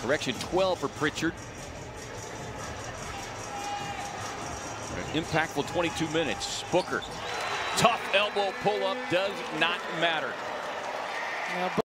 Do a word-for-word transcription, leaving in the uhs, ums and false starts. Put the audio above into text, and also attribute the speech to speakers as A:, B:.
A: Correction, twelve for Pritchard. An impactful twenty-two minutes. Booker. Tough elbow pull-up does not matter.
B: Yeah,